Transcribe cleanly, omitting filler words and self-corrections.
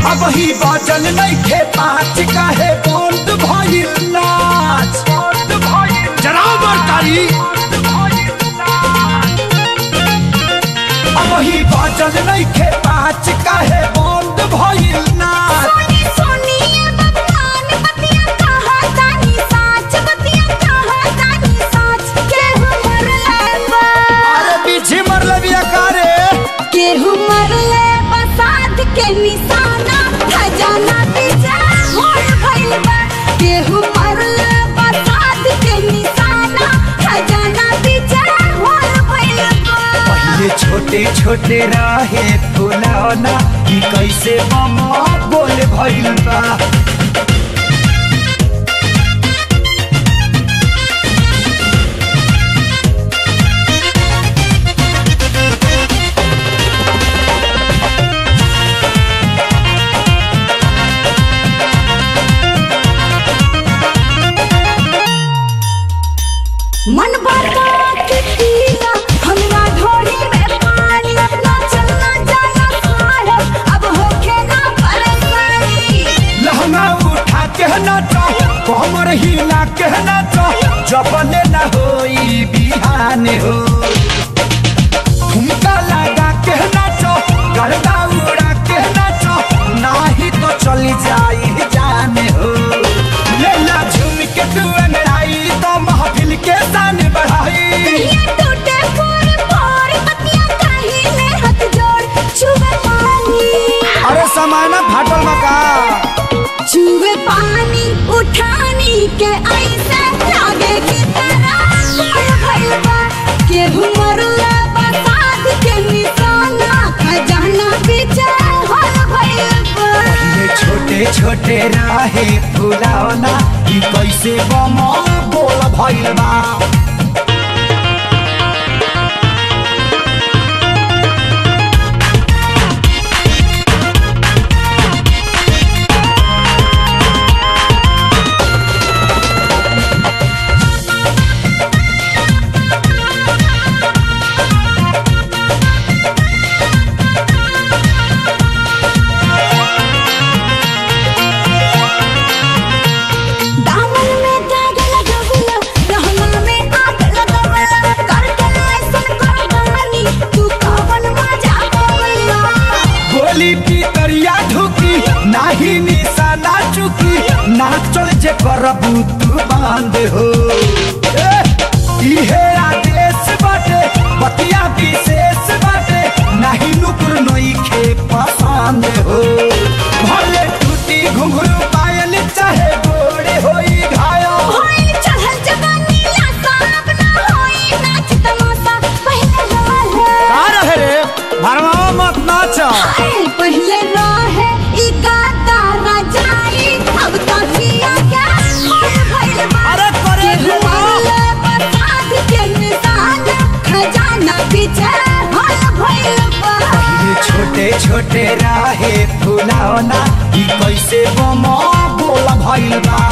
अब ही बाजल नइखे पाँच काहे बंद भइल नाच जरा बरकारी अब ही बाजल नइखे पाँच काहे बंद भइल नाच निशाना खजाना पीछे होल भइल बा केहू मरले बसात के निशाना खजाना पीछे होल भइल बा पहिले छोटे छोटे रहे फुलौना ई कैसे मामा बोल भइल बा मन बता के पीला हमरा ढोरी में पानी ना चलना जाना साहब अब होके ना परेशानी लहंगा उठा के नाचो कमर हिला के नाचो जबले ना होई बिहान हो ठुमका लगा के नाचो गर्दा उड़ा के नाचो नाही तो चली जाई जान हो लेला झूम के तू अंगड़ाई तो महफिल के शान बढ़ाई टूटे फोड़ फोड़ पतिया कहीं ले हाथ जोड़ छुए पानी अरे समाना फाटल मका छुए पानी उठानी के ऐसे लागे की तरह भइल बा केहू मरले बसात के निशाना खजाना पीछे होल भइल बा छोटे छोटे रहे फुलौना ई कैसे बमा बोल भइल बा दामन में दाग लगवला रहना में आग लगवला करके ऐसन करदानी तू कवन मजा पावला गोली की तरिया ढुकी नाही निशाना चुकी नाचल जे करबू तू बांध हो इहे आदेश बाटे बतिया विशेष बाटे नाही नुकुर नइखे पसंद हो भले टूटी घुंघरू पायल चाहे गोड़े होई घायल होई चढ़ल जवानी ला साहब ना होई नाच तमाशा पहले रहे का रहे रे भरमावा मत नाच पहले रहे ई गाता राजाई अब तो किया क्या होल भइल बा अरे करे मरले बसात के निशाना खजाना पीछे होल भइल बा छोटे छोटे रहे फुलौना ई कैसे बमा बोल भइल बा